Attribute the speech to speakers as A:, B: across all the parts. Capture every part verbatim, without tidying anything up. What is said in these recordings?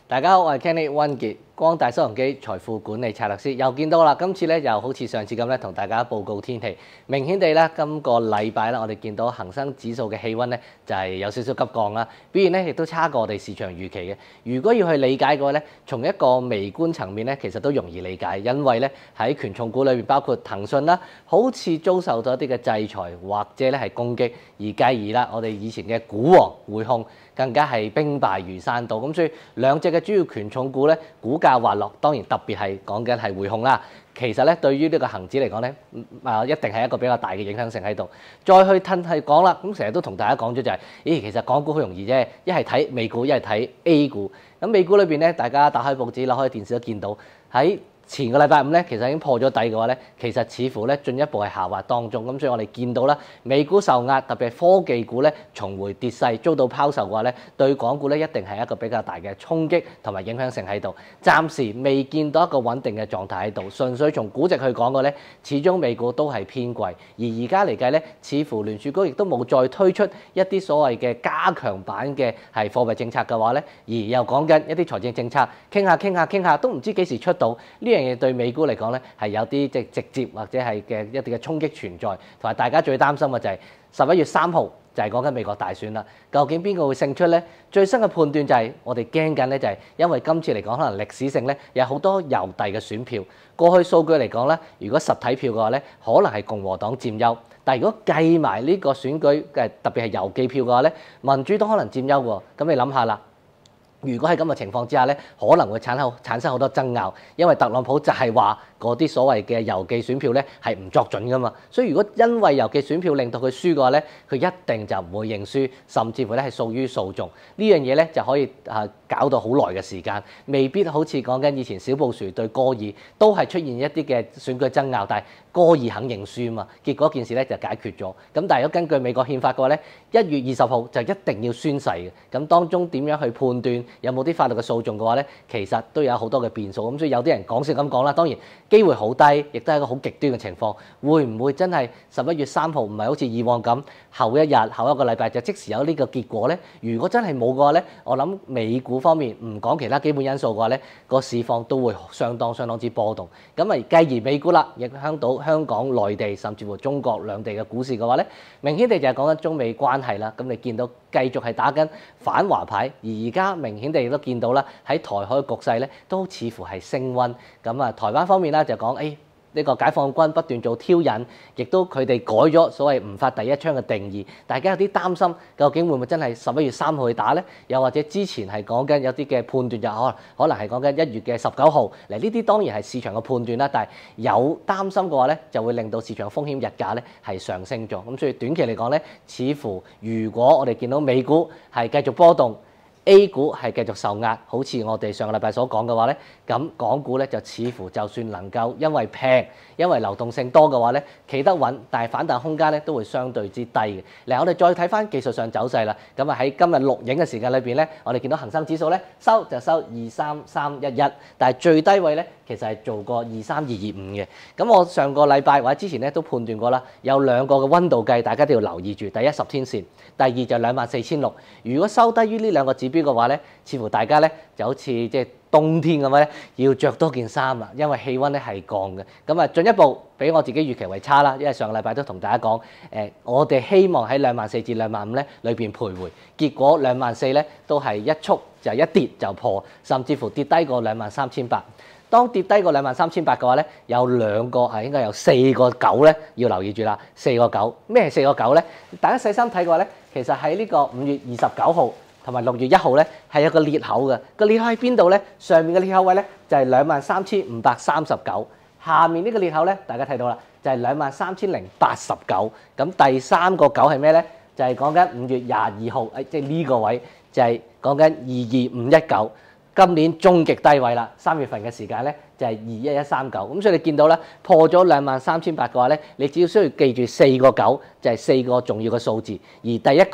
A: 大家好，我係 Kenny 溫傑，光大收容機財富管理策略師，又見到啦。今次咧又好似上次咁咧，同大家報告天氣。明顯地咧，今個禮拜咧，我哋見到恒生指數嘅氣温咧就係有少少急降啦，表現咧亦都差過我哋市場預期嘅。如果要去理解嘅話咧，從一個微觀層面咧，其實都容易理解，因為咧喺權重股裏邊，包括騰訊啦，好似遭受咗一啲嘅制裁或者咧係攻擊，而繼而啦，我哋以前嘅股王匯控更加係兵敗如山倒。咁所以兩隻嘅主要權重股咧，股價滑落，當然特別係講緊係匯控啦。其實咧，對於呢個恒指嚟講咧，啊一定係一個比較大嘅影響性喺度。再去褪係講啦，咁成日都同大家講咗就係、是，咦，其實港股好容易啫，一係睇美股，一係睇 A 股。咁美股裏邊咧，大家打開報紙、攞開電視都見到喺前個禮拜五咧，其實已經破咗底嘅話咧，其實似乎咧進一步係下滑當中。咁所以我哋見到啦，美股受壓，特別係科技股咧重回跌勢，遭到拋售嘅話咧，對港股咧一定係一個比較大嘅衝擊同埋影響性喺度。暫時未見到一個穩定嘅狀態喺度，純粹從估值去講嘅咧，始終美股都係偏貴。而而家嚟計咧，似乎聯儲局亦都冇再推出一啲所謂嘅加強版嘅係貨幣政策嘅話咧，而又講緊一啲財政政策，傾下傾下傾下，都唔知幾時出到呢樣嘢。對美股嚟講咧，係有啲即係直接或者係嘅一啲嘅衝擊存在，同埋大家最擔心嘅就係十一月三號就係講緊美國大選啦。究竟邊個會勝出咧？最新嘅判斷就係我哋驚緊咧，就係因為今次嚟講可能歷史性咧有好多郵遞嘅選票。過去數據嚟講咧，如果實體票嘅話咧，可能係共和黨佔優，但係如果計埋呢個選舉嘅特別係郵寄票嘅話咧，民主黨可能佔優喎。咁你諗下啦。如果喺咁嘅情況之下咧，可能會產生產生好多爭拗，因為特朗普就係話嗰啲所謂嘅郵寄選票咧係唔作準噶嘛，所以如果因為郵寄選票令到佢輸嘅話咧，佢一定就唔會認輸，甚至乎咧係訴於訴訟。呢樣嘢咧就可以啊搞到好耐嘅時間，未必好似講緊以前小布殊對戈爾都係出現一啲嘅選舉爭拗，但係戈爾肯認輸啊嘛，結果件事咧就解決咗。咁但係如果根據美國憲法嘅話咧，一月二十號就一定要宣誓嘅，咁當中點樣去判斷有冇啲法律嘅訴訟嘅話咧，其實都有好多嘅變數。咁所以有啲人講笑咁講啦，當然機會好低，亦都係一個好極端嘅情況。會唔會真係十一月三號唔係好似以往咁後一日後一個禮拜就即時有呢個結果咧？如果真係冇嘅話咧，我諗美股方面唔講其他基本因素嘅話咧，個市況都會相當相當之波動。咁啊繼而美股啦，影響到香港、內地甚至乎中國兩地嘅股市嘅話咧，明顯地就係講緊中美關係啦。咁你見到繼續係打緊反華牌，而而家明顯地亦都見到啦，喺台海局勢咧都似乎係升溫。咁啊，台灣方面啦就講誒呢個解放軍不斷做挑釁，亦都佢哋改咗所謂唔發第一槍嘅定義。大家有啲擔心，究竟會唔會真係十一月三號去打呢？又或者之前係講緊有啲嘅判斷就可可能係講緊一月嘅十九號。嗱，呢啲當然係市場嘅判斷啦，但係有擔心嘅話咧，就會令到市場風險日價咧係上升咗。咁所以短期嚟講咧，似乎如果我哋見到美股係繼續波動，A 股係繼續受壓，好似我哋上個禮拜所講嘅話咧，咁港股咧就似乎就算能夠因為平，因為流動性多嘅話咧，企得穩，但係反彈空間咧都會相對之低嘅。嗱，我哋再睇翻技術上走勢啦。咁啊喺今日錄影嘅時間裏邊咧，我哋見到恒生指數咧收就收二三三一一，但係最低位咧其實係做過二三二二五嘅。咁我上個禮拜或者之前咧都判斷過啦，有兩個嘅溫度計，大家都要留意住。第一十天線，第二就兩萬四千六。如果收低於呢兩個指標嘅話咧，似乎大家咧就好似即係冬天咁樣咧，要着多件衫啦，因為氣温咧係降嘅。咁啊進一步比我自己預期為差啦，因為上個禮拜都同大家講，誒、呃、我哋希望喺兩萬四至兩萬五咧裏邊徘徊，結果兩萬四咧都係一觸就一跌就破，甚至乎跌低過兩萬三千八。當跌低過兩萬三千八嘅話咧，有兩個係應該有四個九咧要留意住啦。四個九咩係四個九咧？大家細心睇嘅話咧，其實喺呢個五月二十九號同埋六月一號咧係有個裂口嘅。個裂口喺邊度咧？上面嘅裂口位咧就係兩萬三千五百三十九，下面呢個裂口咧大家睇到啦，就係兩萬三千零八十九。咁第三個九係咩咧？就係講緊五月廿二號，誒即係呢個位就係講緊二二五一九。今年終極低位啦，三月份嘅時間咧就係二一一三九，咁所以你見到咧破咗兩萬三千八嘅話咧，你只要需要記住四個九，就係四個重要嘅數字，而第一個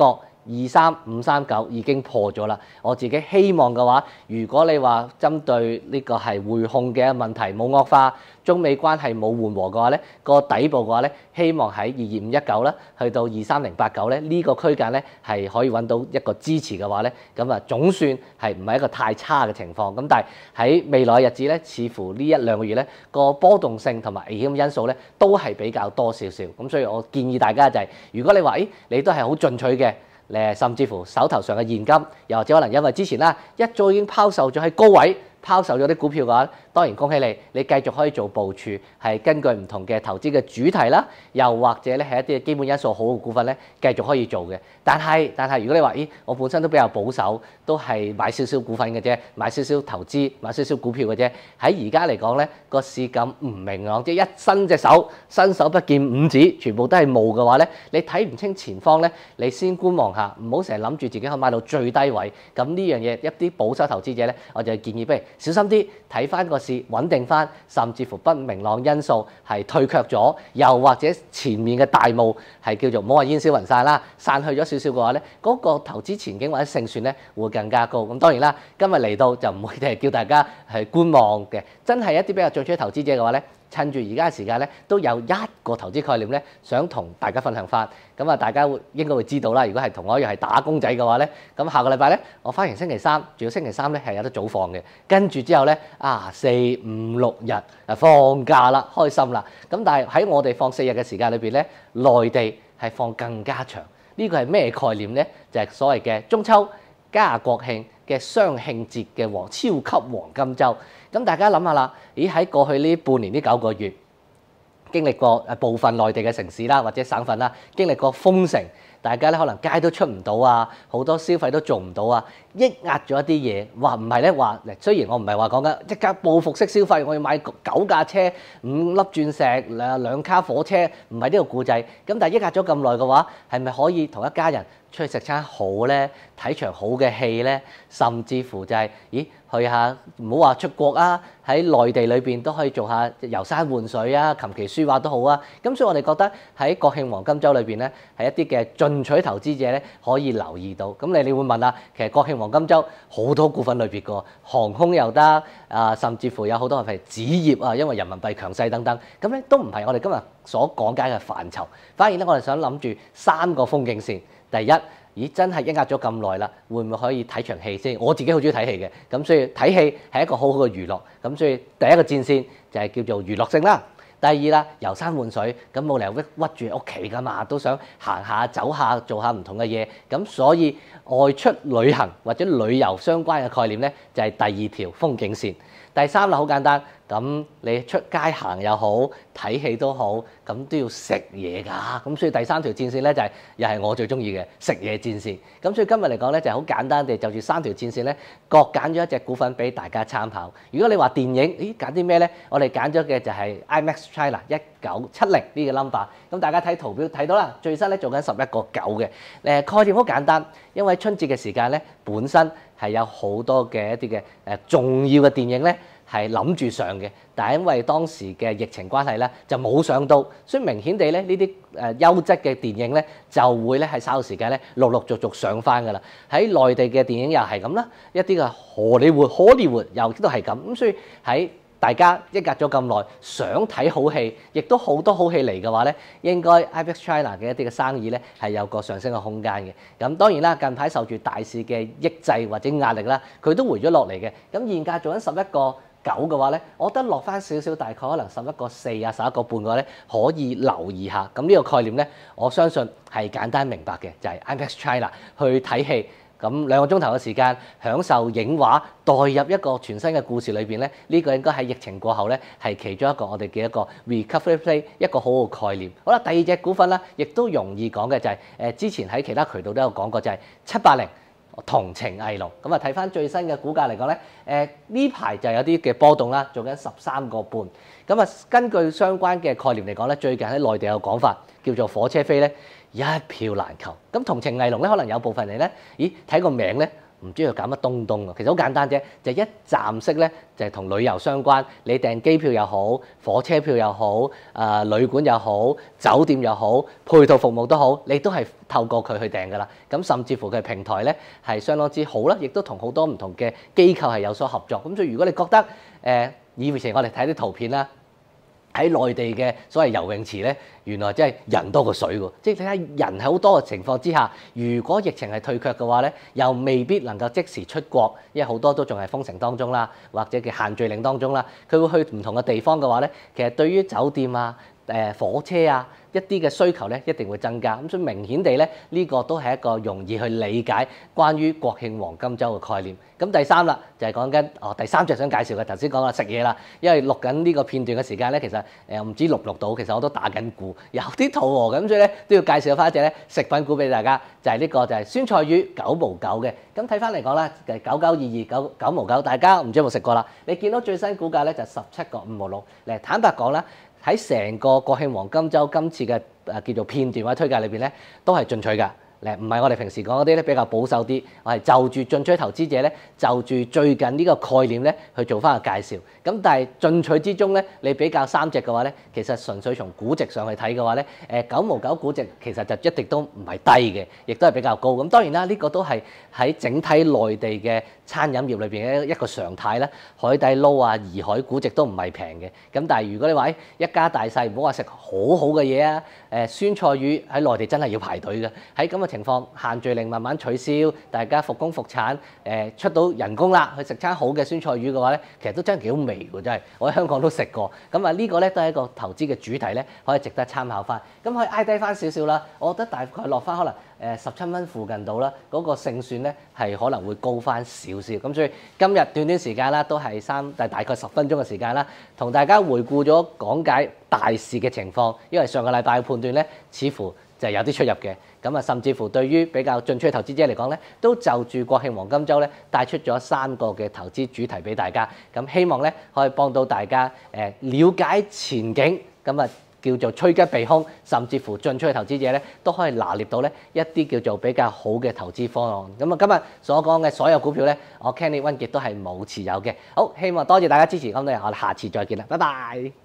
A: 二三五三九已經破咗啦。我自己希望嘅話，如果你話針對呢個係匯控嘅問題冇惡化，中美關係冇緩和嘅話咧，個底部嘅話咧，希望喺二二五一九啦，去到二三零八九咧呢個區間咧係可以揾到一個支持嘅話咧，咁啊總算係唔係一個太差嘅情況。咁但係喺未來日子咧，似乎呢一兩個月咧個波動性同埋危險因素咧都係比較多少少。咁所以我建議大家就係、是，如果你話誒你都係好進取嘅。誒，甚至乎手頭上嘅現金，又或者可能因為之前啦一早已經拋售咗喺高位，拋售咗啲股票嘅話，當然恭喜你，你繼續可以做部署，係根據唔同嘅投資嘅主題啦，又或者咧係一啲基本因素好嘅股份咧，繼續可以做嘅。但係但係如果你話，咦，我本身都比較保守，都係買少少股份嘅啫，買少少投資，買少少股票嘅啫。喺而家嚟講咧，個市咁唔明朗，即係一伸隻手，伸手不見五指，全部都係霧嘅話咧，你睇唔清前方咧，你先觀望下，唔好成日諗住自己可以買到最低位。咁呢樣嘢一啲保守投資者咧，我就建議不如小心啲，睇翻個市穩定翻，甚至乎不明朗因素係退卻咗，又或者前面嘅大霧係叫做唔好話煙消雲散啦，散去咗少少嘅話咧，嗰個投資前景或者勝算咧會更加高。咁當然啦，今日嚟到就唔會係叫大家係觀望嘅，真係一啲比較進取投資者嘅話咧，趁住而家嘅時間咧，都有一個投資概念咧，想同大家分享翻。咁啊，大家會應該會知道啦。如果係同我一樣係打工仔嘅話咧，咁下個禮拜咧，我翻完星期三，仲要星期三咧係有得早放嘅。跟住之後咧，啊四五六日啊放假啦，開心啦。咁但係喺我哋放四日嘅時間裏邊咧，內地係放更加長。呢個係咩概念咧？就係所謂嘅中秋加國慶嘅雙慶節嘅黃超級黃金週。咁大家諗下啦，咦喺過去呢半年呢九個月，經歷過誒部分內地嘅城市啦或者省份啦，經歷過封城，大家咧可能街都出唔到啊，好多消費都做唔到啊，抑壓咗一啲嘢。話唔係咧話，雖然我唔係話講緊即刻報復式消費，我要買九架車、五粒鑽石、兩兩卡火車，唔係呢個故仔。咁但係抑壓咗咁耐嘅話，係咪可以同一家人出去食餐好咧，睇場好嘅戲咧，甚至乎就係、是，咦去下唔好話出國啊，喺內地裏邊都可以做下遊山玩水啊，琴棋書畫都好啊。咁所以我哋覺得喺國慶黃金週裏邊咧，係一啲嘅進取投資者咧可以留意到。咁你你會問啦，其實國慶黃金週好多股份類別個，航空又得啊，甚至乎有好多係紙業啊，因為人民幣強勢等等。咁咧都唔係我哋今日所講解嘅範疇，反而咧我哋想諗住三個風景線。第一，咦真係抑壓咗咁耐啦，會唔會可以睇場戲先？我自己好中意睇戲嘅，咁所以睇戲係一個好好嘅娛樂。咁所以第一個戰線就係叫做娛樂性啦。第二啦，遊山玩水，咁冇理由屈住喺屋企噶嘛，都想行下走下做下唔同嘅嘢。咁所以外出旅行或者旅遊相關嘅概念咧，就係第二條風景線。第三啦，好簡單，咁你出街行又好，睇戲都好，咁都要食嘢㗎。咁所以第三條戰線咧就係、是、又係我最中意嘅食嘢戰線。咁所以今日嚟講咧就係好簡單地就住三條戰線咧，各揀咗一隻股份俾大家參考。如果你話電影，咦揀啲咩咧？我哋揀咗嘅就係 IMAX China 一九七零呢個 number。咁大家睇圖表睇到啦，最新咧做緊十一個九嘅。誒概念好簡單，因為春節嘅時間咧本身係有好多嘅一啲嘅誒重要嘅電影咧。係諗住上嘅，但係因為當時嘅疫情關係咧，就冇上到，所以明顯地咧呢啲誒優質嘅電影咧就會咧喺稍後時間咧陸陸續續上翻㗎啦。喺內地嘅電影又係咁啦，一啲嘅荷里活、荷里活又都係咁，咁所以喺大家抑壓咗咁耐，想睇好戲，亦都好多好戲嚟嘅話咧，應該 IMAX China 嘅一啲嘅生意咧係有個上升嘅空間嘅。咁當然啦，近排受住大市嘅抑制或者壓力啦，佢都回咗落嚟嘅。咁現價做緊十一個九嘅話咧，我覺得落翻少少，大概可能十一個四啊、十一個半嘅話咧，可以留意下。咁呢個概念咧，我相信係簡單明白嘅，就係 IMAX China 去睇戲。咁兩個鐘頭嘅時間，享受影畫，代入一個全新嘅故事裏邊咧，呢、這個應該喺疫情過後咧，係其中一個我哋嘅一個 recovery play， 一個好好嘅概念。好啦，第二隻股份啦，亦都容易講嘅就係、是、誒之前喺其他渠道都有講過，就係七八零同程藝龍。咁啊睇翻最新嘅股價嚟講咧，誒呢排就有啲嘅波動啦，做緊十三個半。咁啊根據相關嘅概念嚟講咧，最近喺內地有講法叫做火車飛咧，一票難求。咁同程藝龍咧，可能有部分人咧，咦睇個名咧唔知佢搞乜東東啊。其實好簡單啫，就係、一站式咧，就係、係、同旅遊相關。你訂機票又好，火車票又好，誒、呃、旅館又好，酒店又好，配套服務都好，你都係透過佢去訂㗎啦。咁甚至乎佢平台咧係相當之好啦，亦都同好多唔同嘅機構係有所合作。咁所以如果你覺得誒、呃，以前我哋睇啲圖片啦。喺內地嘅所謂游泳池咧，原來真係人多過水喎。即係睇下人喺好多嘅情況之下，如果疫情係退卻嘅話咧，又未必能夠即時出國，因為好多都仲係封城當中啦，或者嘅限聚令當中啦。佢會去唔同嘅地方嘅話咧，其實對於酒店啊、誒火車啊一啲嘅需求咧，一定會增加。咁所以明顯地咧，呢個都係一個容易去理解關於國慶黃金週嘅概念。咁第三啦，就係講緊哦第三隻想介紹嘅，頭先講啦食嘢啦，因為錄緊呢個片段嘅時間咧，其實誒唔知錄唔錄到，其實我都打緊鼓，有啲肚餓咁，所以咧都要介紹翻一隻咧食品股俾大家，就係呢個就係酸菜魚九毛九嘅。咁睇翻嚟講啦，就係九九二二九九毛九，大家唔知有冇食過啦？你見到最新股價咧就十七個五毫六。嚟坦白講啦，喺成個國慶黃金週今次嘅誒叫做片段或者推介裏邊咧，都係進取㗎。誒唔係我哋平時講嗰啲咧比較保守啲，我係就住進取投資者咧，就住最近呢個概念咧去做翻個介紹。咁但係進取之中咧，你比較三隻嘅話咧，其實純粹從估值上去睇嘅話咧，誒九毛九估值其實就一定都唔係低嘅，亦都係比較高。咁當然啦，呢個都係喺整體內地嘅餐飲業裏邊嘅一個常態啦。海底撈啊、怡海估值都唔係平嘅。咁但係如果你話誒一家大細唔好話食好好嘅嘢啊，誒酸菜魚喺內地真係要排隊嘅。喺咁嘅情況，限聚令慢慢取消，大家復工復產，誒出到人工啦，去食餐好嘅酸菜魚嘅話咧，其實都真係幾好味喎，真係。我喺香港都食過，咁啊呢個咧都係一個投資嘅主題咧，可以值得參考翻。咁可以挨低翻少少啦，我覺得大概落翻可能誒十七蚊附近度啦，嗰、那個勝算咧係可能會高翻少少。咁所以今日短短時間啦，都係三大大概十分鐘嘅時間啦，同大家回顧咗講解大市嘅情況，因為上個禮拜嘅判斷咧，似乎就係有啲出入嘅。咁啊，甚至乎對於比較進取嘅投資者嚟講咧，都就住國慶黃金週咧帶出咗三個嘅投資主題俾大家。咁希望咧可以幫到大家誒了解前景，咁啊叫做趨吉避凶，甚至乎進取嘅投資者咧都可以拿捏到咧一啲叫做比較好嘅投資方案。咁啊，今日所講嘅所有股票咧，我 Kenny 溫傑都係冇持有嘅。好，希望多謝大家支持，咁我哋下次再見啦，拜拜。